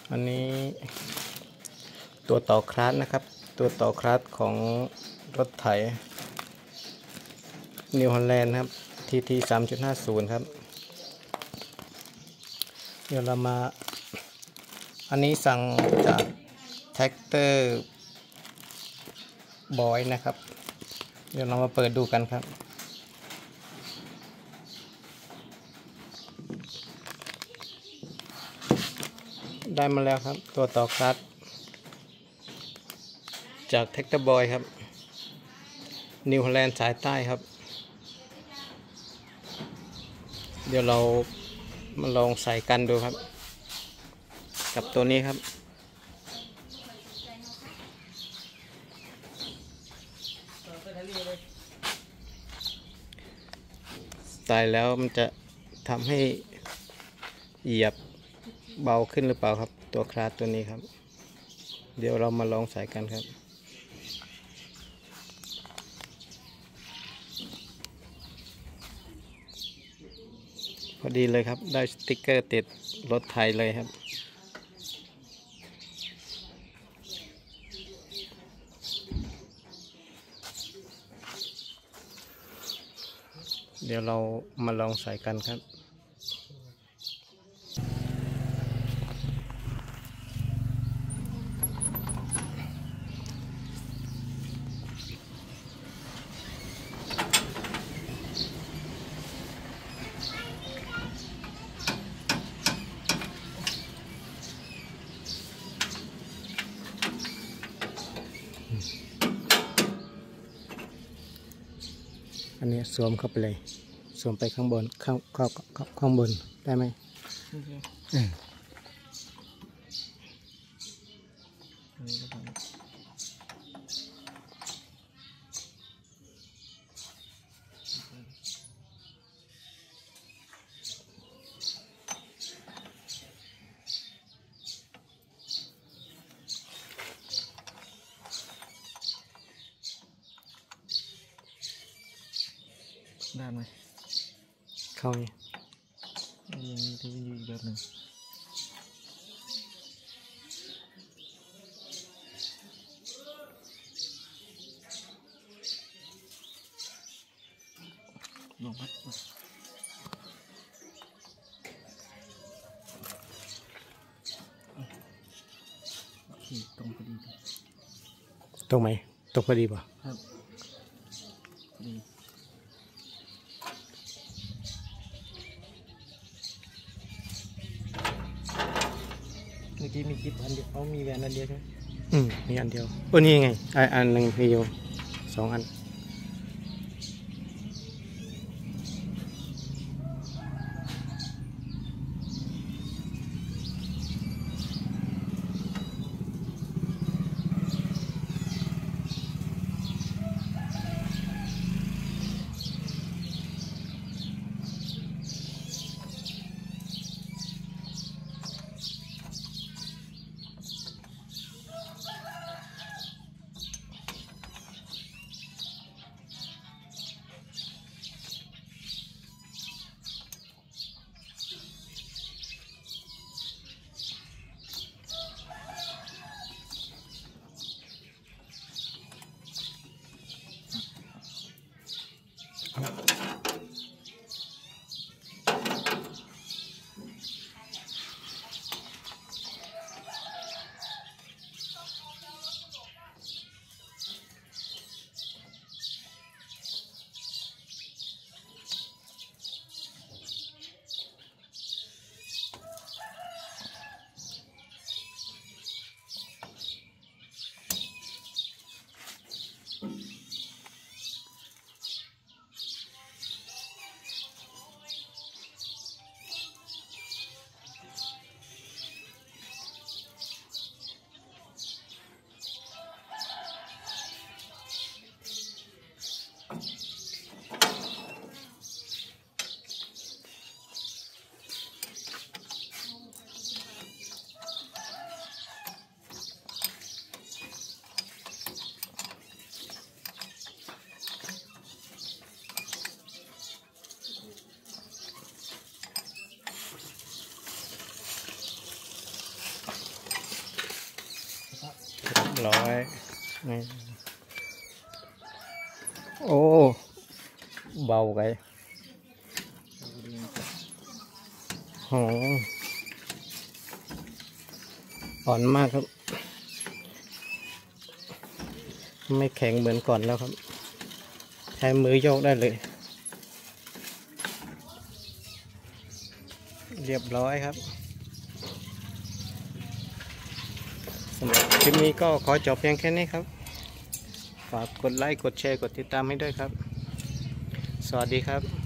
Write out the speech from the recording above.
อันนี้ตัวต่อคลาสนะครับตัวต่อคลาสของรถไถนิวฮอลแลนด์ครับ TT 3.50 ครับเดี๋ยวเรามาอันนี้สั่งจากแท็กเตอร์บอยนะครับเดี๋ยวเรามาเปิดดูกันครับได้มาแล้วครับตัวต่อคลัตช์จากแท็กเตอร์บอยครับนิวฮอลแลนด์สายใต้ครับเดี๋ยวเรามาลองใส่กันดูครับกับตัวนี้ครับใส่แล้วมันจะทำให้เหยียบเบาขึ้นหรือเปล่าครับตัวคลาสตัวนี้ครับเดี๋ยวเรามาลองใส่กันครับพอดีเลยครับได้สติ๊กเกอร์ติดรถไทยเลยครับเดี๋ยวเรามาลองใส่กันครับอันนี้สวมเข้าไปเลยสวมไปข้างบนข้างบนได้ไหมได้ไหมเข้านี่ยังมีที่อยู่อีกแบบหนึ่งลองพัดโอเคตรงพอดีตรงไหมตรงพอดีป่ะครับดีเมื่อกี้มีกิ๊บอันเดียวเขามีแหวนอันเดียวใช่ไหมมีอันเดียวนี่ไงอันหนึ่งมีอยู่2 อันร้อยนี่โอ้เบาไปโหอ่อนมากครับไม่แข็งเหมือนก่อนแล้วครับใช้มือโยกได้เลยเรียบร้อยครับสำหรับคลิปนี้ก็ขอจบเพียงแค่นี้ครับฝากกดไลค์กดแชร์กดติดตามให้ด้วยครับสวัสดีครับ